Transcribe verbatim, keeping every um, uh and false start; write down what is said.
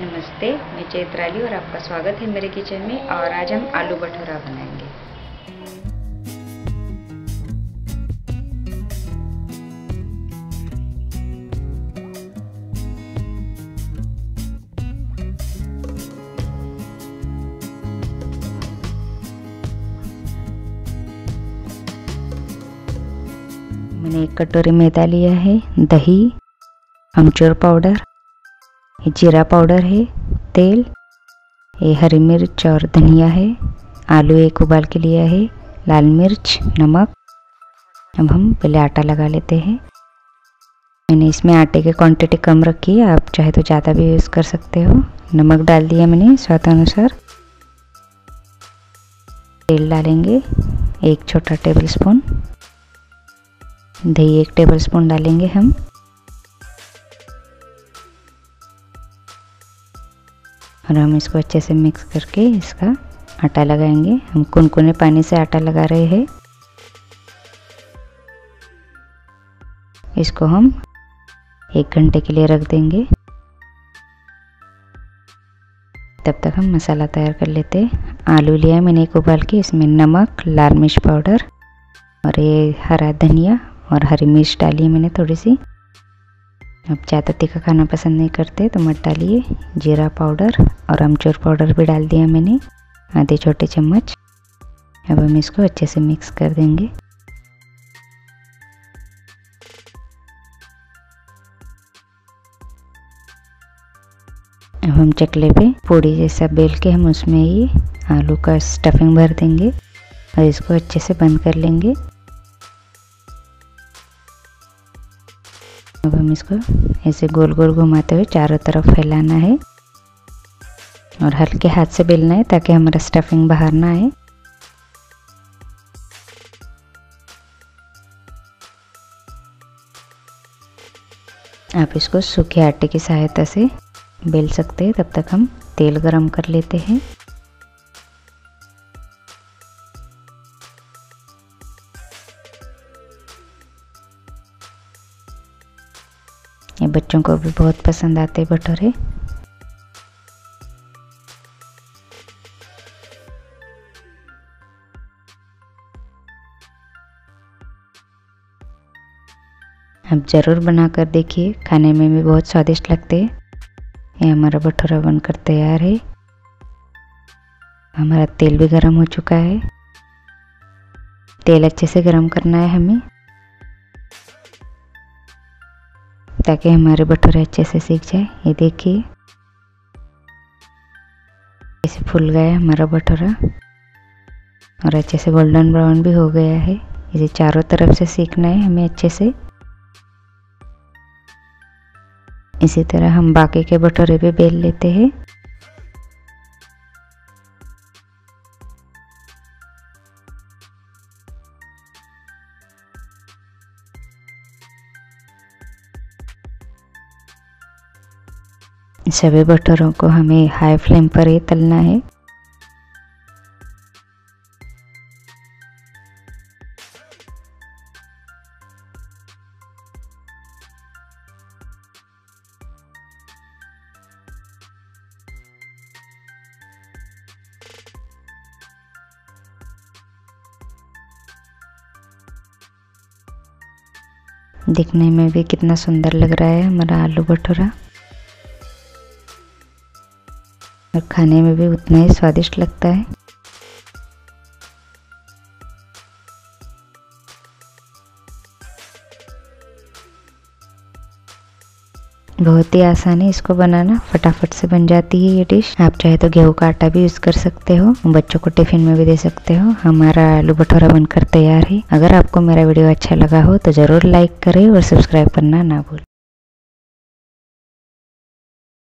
नमस्ते, मैं चैत्राली और आपका स्वागत है मेरे किचन में। और आज हम आलू भटूरा बनाएंगे। मैंने एक कटोरी मैदा लिया है, दही, अमचूर पाउडर, ये जीरा पाउडर है, तेल, ये हरी मिर्च और धनिया है, आलू एक उबाल के लिया है, लाल मिर्च, नमक। अब हम पहले आटा लगा लेते हैं। मैंने इसमें आटे की क्वांटिटी कम रखी है, आप चाहे तो ज़्यादा भी यूज़ कर सकते हो। नमक डाल दिया मैंने स्वादानुसार। तेल डालेंगे एक छोटा टेबल स्पून, दही एक टेबल स्पून डालेंगे हम। और हम इसको अच्छे से मिक्स करके इसका आटा लगाएंगे। हम कुनकुने पानी से आटा लगा रहे हैं। इसको हम एक घंटे के लिए रख देंगे। तब तक हम मसाला तैयार कर लेते हैं। आलू लिया है मैंने एक उबाल के, इसमें नमक, लाल मिर्च पाउडर और ये हरा धनिया और हरी मिर्च डाली है मैंने थोड़ी सी। आप ज़्यादा तीखा खाना पसंद नहीं करते तो मत डालिए। जीरा पाउडर और अमचूर पाउडर भी डाल दिया मैंने, आधे छोटे चम्मच। अब हम इसको अच्छे से मिक्स कर देंगे। अब हम चकले पे पूड़ी जैसा बेल के हम उसमें ही आलू का स्टफिंग भर देंगे और इसको अच्छे से बंद कर लेंगे। अब हम इसको ऐसे गोल गोल घुमाते हुए चारों तरफ फैलाना है और हल्के हाथ से बेलना है ताकि हमारा स्टफिंग बाहर ना आए। आप इसको सूखे आटे की सहायता से बेल सकते हैं। तब तक हम तेल गरम कर लेते हैं। ये बच्चों को भी बहुत पसंद आते भटूरे। आप ज़रूर बनाकर देखिए, खाने में भी बहुत स्वादिष्ट लगते हैं। ये हमारा भटूरा बनकर तैयार है। हमारा तेल भी गरम हो चुका है। तेल अच्छे से गरम करना है हमें ताकि हमारे भटूरे अच्छे से सीख जाए। ये देखिए ऐसे फूल गया हमारा भटूरा और अच्छे से गोल्डन ब्राउन भी हो गया है। इसे चारों तरफ से सीखना है हमें अच्छे से। इसी तरह हम बाकी के भटूरे भी बेल लेते हैं। सभी भटूरों को हमें हाई फ्लेम पर ही तलना है। दिखने में भी कितना सुंदर लग रहा है हमारा आलू भटूरा और खाने में भी उतना ही स्वादिष्ट लगता है। बहुत ही आसान है इसको बनाना, फटाफट से बन जाती है ये डिश। आप चाहे तो गेहूं का आटा भी यूज़ कर सकते हो, बच्चों को टिफिन में भी दे सकते हो। हमारा आलू भटूरा बनकर तैयार है। अगर आपको मेरा वीडियो अच्छा लगा हो तो ज़रूर लाइक करें और सब्सक्राइब करना ना भूलें।